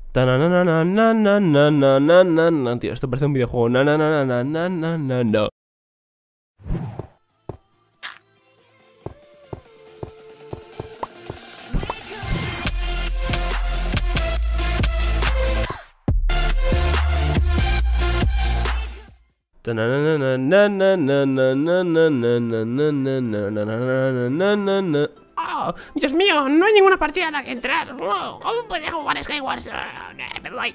Tío, esto parece un videojuego. No. Oh, Dios mío, no hay ninguna partida a la que entrar. Oh, ¿cómo puede jugar Skywars? Me voy.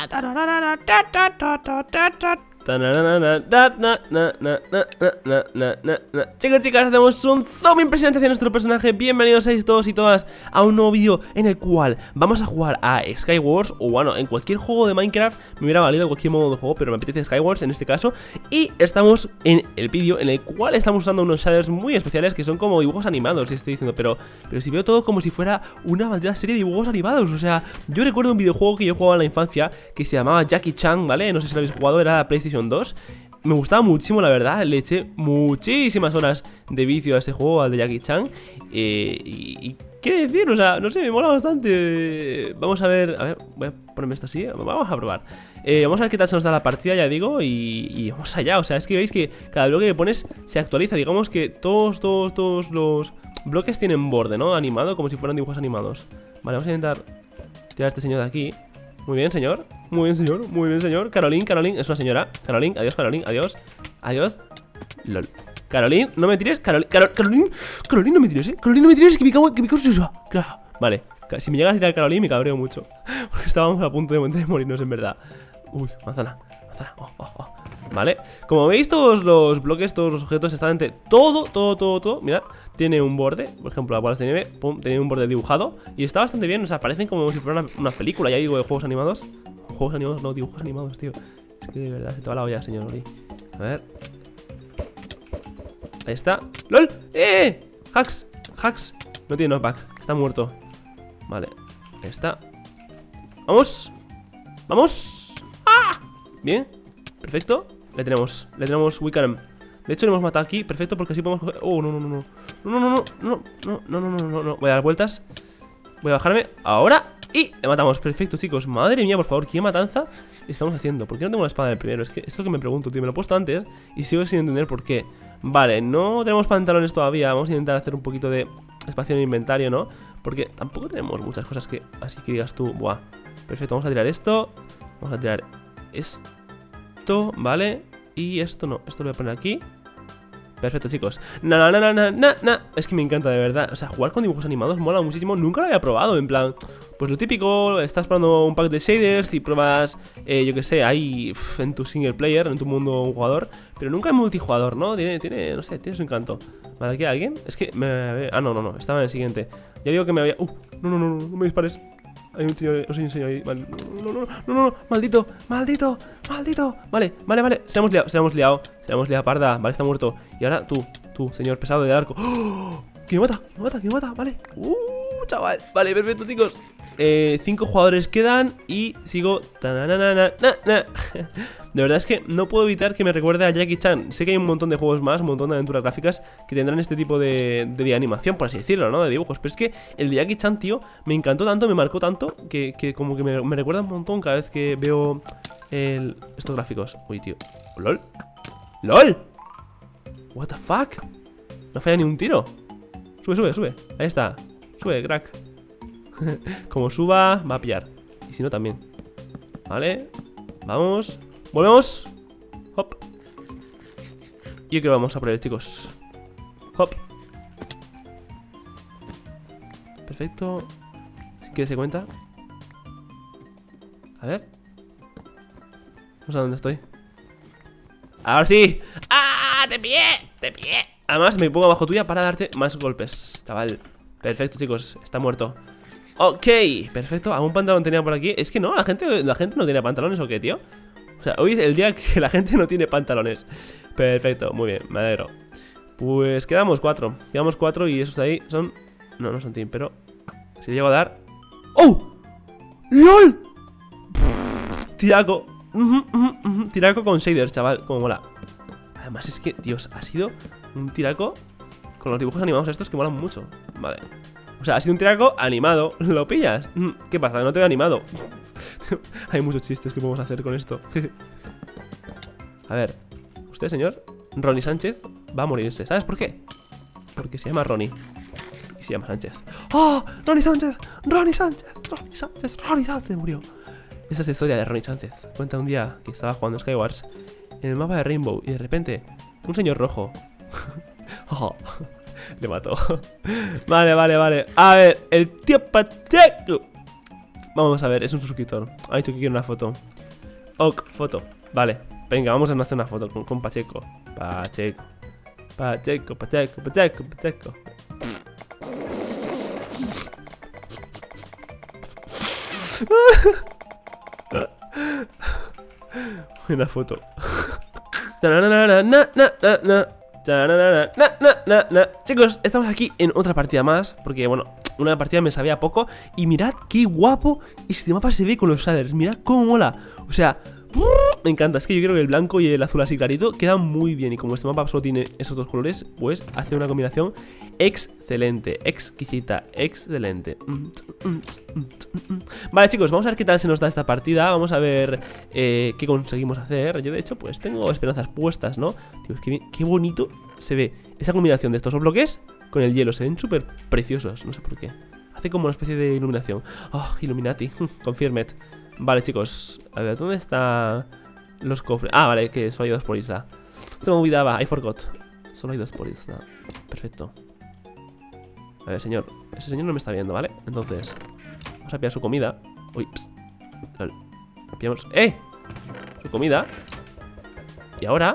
Chicos, chicas, hacemos un zoom impresionante hacia nuestro personaje. Bienvenidos a todos y todas a un nuevo vídeo en el cual vamos a jugar a Skywars. O bueno, en cualquier juego de Minecraft me hubiera valido cualquier modo de juego, pero me apetece Skywars en este caso. Y estamos en el vídeo en el cual estamos usando unos shaders muy especiales que son como dibujos animados, y estoy diciendo, pero si veo todo como si fuera una maldita serie de dibujos animados. O sea, yo recuerdo un videojuego que yo jugaba en la infancia que se llamaba Jackie Chan, ¿vale? No sé si lo habéis jugado, era PlayStation 2. Me gustaba muchísimo, la verdad. Le eché muchísimas horas de vicio a ese juego, al de Jackie Chan. Y qué decir, o sea, no sé, me mola bastante. Vamos a ver, voy a ponerme esto así. Vamos a probar. Vamos a ver qué tal se nos da la partida, ya digo. Y vamos allá, o sea, es que veis que cada bloque que pones se actualiza. Digamos que todos los bloques tienen borde, ¿no? Animado, como si fueran dibujos animados. Vale, vamos a intentar tirar a este señor de aquí. Muy bien, señor. Muy bien, señor. Muy bien, señor. Caroline, es una señora. Caroline, adiós, Caroline. Adiós. LOL. Caroline, no me tires. Caroline, no me tires, Caroline, no me tires, que me cago en eso. Claro. Vale. Si me llegas a tirar Caroline, me cabreo mucho. Porque estábamos a punto de morirnos, en verdad. Uy, manzana. Vale. Como veis, todos los bloques, todos los objetos están entre todo. Mirad, tiene un borde. Por ejemplo, la bola de nieve, pum, tiene un borde dibujado. Y está bastante bien, o sea, parecen como si fuera una película, ya digo, de juegos animados. Juegos animados, no, dibujos animados, tío. Es que de verdad, se te va la olla, señor Ori. A ver. Ahí está. ¡Lol! Hacks. No tiene knockback, está muerto. Vale, ahí está. ¡Vamos! ¡Ah! Bien, perfecto. Le tenemos Wickham. De hecho, le hemos matado aquí, perfecto, porque así podemos coger... Oh, no. Voy a dar vueltas. Voy a bajarme ahora. Y le matamos, perfecto, chicos. Madre mía, por favor, ¿qué matanza estamos haciendo? ¿Por qué no tengo una espada del primero? Es que esto es lo que me pregunto, tío. Me lo he puesto antes y sigo sin entender por qué. Vale, no tenemos pantalones todavía. Vamos a intentar hacer un poquito de espacio en el inventario, ¿no? Porque tampoco tenemos muchas cosas que... Así que digas tú, buah. Perfecto, vamos a tirar esto. Vamos a tirar esto, ¿vale? Y esto no, esto lo voy a poner aquí. Perfecto, chicos. Es que me encanta, de verdad. O sea, jugar con dibujos animados mola muchísimo. Nunca lo había probado, en plan, pues lo típico, estás probando un pack de shaders y pruebas, yo que sé, ahí en tu single player, en tu mundo un jugador, pero nunca en multijugador, ¿no? Tiene, no sé, tiene su encanto. ¿Vale, aquí hay alguien? Es que me... Ah, no, estaba en el siguiente. Ya digo que me había... no me dispares. Hay un señor ahí. Vale. No. Maldito. Vale. Se hemos liado, parda. Vale, está muerto. Y ahora tú, señor pesado del arco. ¡Oh! Que me mata. Vale. Chaval. Vale, perfecto, chicos. 5 jugadores quedan y sigo. De verdad es que no puedo evitar que me recuerde a Jackie Chan. Sé que hay un montón de juegos más, un montón de aventuras gráficas que tendrán este tipo de animación, por así decirlo, ¿no? De dibujos. Pero es que el de Jackie Chan, tío, me encantó tanto, me marcó tanto que como que me recuerda un montón cada vez que veo estos gráficos. Uy, tío. ¡Lol! What the fuck? No falla ni un tiro. Sube. Ahí está. Sube, crack. Como suba, va a pillar. Y si no, también. Vale. Vamos. Volvemos. Hop. Y que vamos a por él, chicos. Hop. Perfecto. Si quieres se cuenta. A ver. No sé dónde estoy. Ahora sí. ¡Ah! ¡Te pillé! Además me pongo abajo tuya para darte más golpes, chaval. Perfecto, chicos. Está muerto. Ok, perfecto. ¿Algún pantalón tenía por aquí? Es que no, la gente no tiene pantalones, ¿o qué, tío? O sea, hoy es el día que la gente no tiene pantalones. Perfecto, muy bien, me alegro. Pues quedamos 4. Quedamos 4 y esos de ahí son... No son team, pero... Si llego a dar... ¡Oh! ¡LOL! Tiraco. Tiraco con shaders, chaval, como mola. Además es que, Dios, ha sido un tiraco con los dibujos animados estos que molan mucho. Vale. O sea, ha sido un tiraco animado. ¿Lo pillas? ¿Qué pasa? No te veo animado. Hay muchos chistes que podemos hacer con esto. A ver, usted, señor Ronnie Sánchez, va a morirse. ¿Sabes por qué? Porque se llama Ronnie y se llama Sánchez. ¡Oh! ¡Ronnie Sánchez! ¡Ronnie Sánchez! ¡Ronnie Sánchez! ¡Ronnie Sánchez murió! Esta es la historia de Ronnie Sánchez. Cuenta un día que estaba jugando Skywars en el mapa de Rainbow y de repente un señor rojo oh, le mató. Vale. A ver, el tío Pacheco. Vamos a ver, es un suscriptor. Ha dicho que quiere una foto. Ok, foto. Vale, venga, vamos a hacer una foto con Pacheco. Pacheco. Una foto. Chicos, estamos aquí en otra partida más. Porque bueno, una partida me sabía poco. Y mirad qué guapo este mapa se ve con los shaders. Mirad cómo mola. O sea, me encanta. Es que yo creo que el blanco y el azul así clarito quedan muy bien. Y como este mapa solo tiene esos dos colores, pues hace una combinación excelente, exquisita, excelente. Vale, chicos, vamos a ver qué tal se nos da esta partida. Vamos a ver qué conseguimos hacer. Yo de hecho pues tengo esperanzas puestas, ¿no? Tío, es que qué bonito se ve esa combinación de estos dos bloques con el hielo. Se ven súper preciosos, no sé por qué. Hace como una especie de iluminación. Oh, Illuminati, confirmed. Vale, chicos, a ver, ¿dónde están los cofres? Ah, vale, que solo hay dos por isla. Se me olvidaba, I forgot. Solo hay dos por isla. Perfecto. A ver, señor, ese señor no me está viendo, ¿vale? Entonces, vamos a pillar su comida. Uy, psst. Pillamos, su comida. Y ahora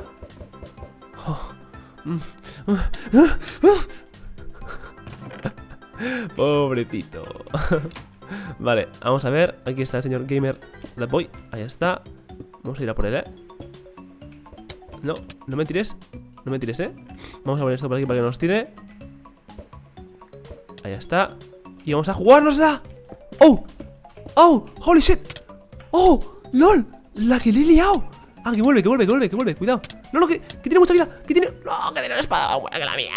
pobrecito. Vale, vamos a ver. Aquí está el señor Gamer That Boy. Ahí está. Vamos a ir a por él, No, no me tires. No me tires, Vamos a poner esto por aquí para que nos tire. Ahí está. Y vamos a jugárnosla. ¡Oh! ¡Oh! ¡Holy shit! ¡Oh! ¡Lol! ¡La que le he liado! Ah, que vuelve. Cuidado. No, que tiene mucha vida. Que tiene... No, que tiene una espada buena que la mía.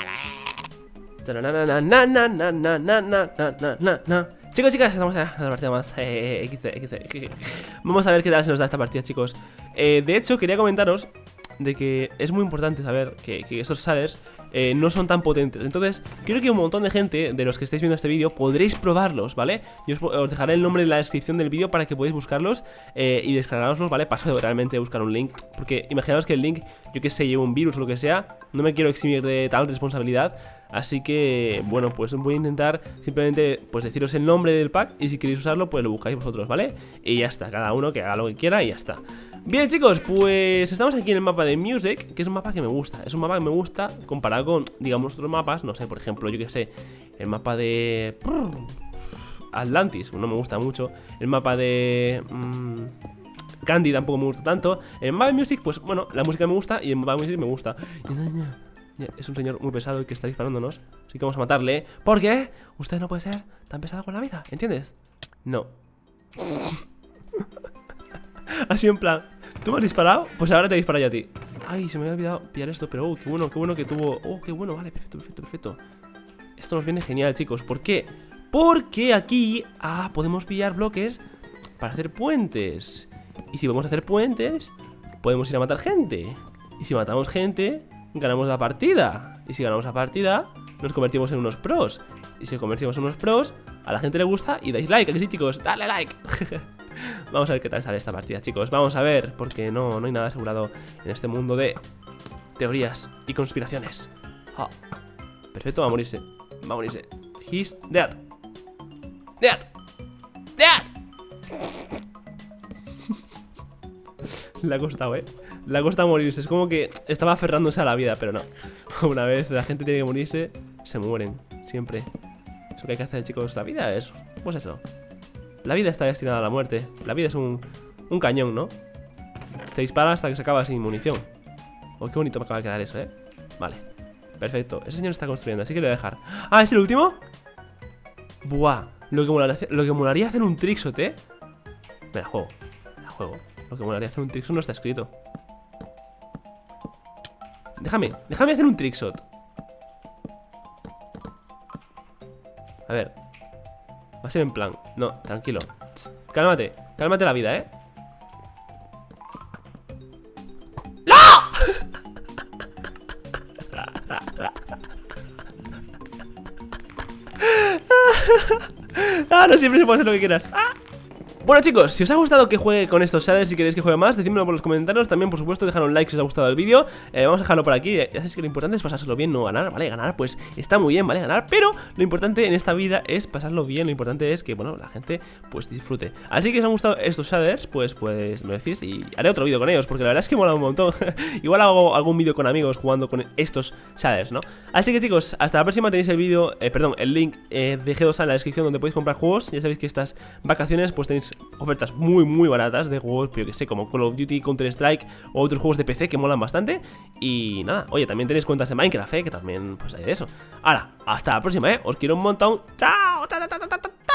Chicos, chicas, estamos en la partida más Vamos a ver qué tal se nos da esta partida, chicos. De hecho, quería comentaros de que es muy importante saber que estos shaders no son tan potentes. Entonces, creo que un montón de gente de los que estáis viendo este vídeo podréis probarlos, ¿vale? Yo os dejaré el nombre en la descripción del vídeo para que podáis buscarlos y descargaroslos, ¿vale? Paso de realmente buscar un link, porque imaginaos que el link, yo que sé, lleva un virus o lo que sea. No me quiero eximir de tal responsabilidad. Así que, bueno, pues voy a intentar simplemente pues deciros el nombre del pack. Y si queréis usarlo, pues lo buscáis vosotros, ¿vale? Y ya está, cada uno que haga lo que quiera y ya está. Bien, chicos, pues estamos aquí en el mapa de Music, que es un mapa que me gusta. Es un mapa que me gusta comparado con, digamos, otros mapas. No sé, por ejemplo, yo que sé, el mapa de Atlantis, no me gusta mucho. El mapa de Candy tampoco me gusta tanto. El mapa de Music, pues bueno, la música me gusta y el mapa de Music me gusta. Es un señor muy pesado el que está disparándonos. Así que vamos a matarle. ¿Por qué? Usted no puede ser tan pesado con la vida, ¿entiendes? No. Así en plan, ¿tú me has disparado? Pues ahora te disparo yo a ti. Ay, se me había olvidado pillar esto. Pero qué bueno que tuvo. Qué bueno, vale, perfecto. Esto nos viene genial, chicos. ¿Por qué? Porque aquí podemos pillar bloques para hacer puentes. Y si vamos a hacer puentes, podemos ir a matar gente. Y si matamos gente, ganamos la partida. Y si ganamos la partida, nos convertimos en unos pros. Y si convertimos en unos pros, a la gente le gusta y dais like. ¿A que sí, chicos? Dale like. Vamos a ver qué tal sale esta partida, chicos. Vamos a ver, porque no hay nada asegurado en este mundo de teorías y conspiraciones. Perfecto, va a morirse. He's dead. Dead. Le ha costado, le ha costado morirse. Es como que estaba aferrándose a la vida, pero no. Una vez la gente tiene que morirse, se mueren, siempre. Eso que hay que hacer, chicos. La vida es, pues eso. La vida está destinada a la muerte. La vida es un cañón, ¿no? Te dispara hasta que se acaba sin munición. Qué bonito me acaba de quedar eso, Vale, perfecto. Ese señor está construyendo, así que lo voy a dejar. ¿Es el último? Buah, lo que molaría hacer un trickshot, Me la juego. Lo que molaría hacer un trickshot no está escrito. Déjame hacer un trickshot. A ver. Va a ser en plan. No, tranquilo. Cálmate, cálmate la vida, ¡No! No siempre se puede hacer lo que quieras. Bueno chicos, si os ha gustado que juegue con estos shaders, si queréis que juegue más, decídmelo por los comentarios. También por supuesto dejad un like si os ha gustado el vídeo. Vamos a dejarlo por aquí, ya sabéis que lo importante es pasárselo bien, no ganar, ¿vale? Ganar pues está muy bien, ¿vale? Ganar, pero lo importante en esta vida es pasarlo bien. Lo importante es que, bueno, la gente pues disfrute. Así que si os han gustado estos shaders, pues me lo decís y haré otro vídeo con ellos, porque la verdad es que mola un montón. Igual hago algún vídeo con amigos jugando con estos shaders, ¿no? Así que chicos, hasta la próxima. Tenéis el vídeo, el link de G2A en la descripción, donde podéis comprar juegos. Ya sabéis que estas vacaciones pues tenéis ofertas muy baratas de juegos, yo que sé, como Call of Duty, Counter Strike o otros juegos de PC que molan bastante. Y nada, oye, también tenéis cuentas de Minecraft, que también pues hay de eso. Ahora, hasta la próxima, os quiero un montón. Chao.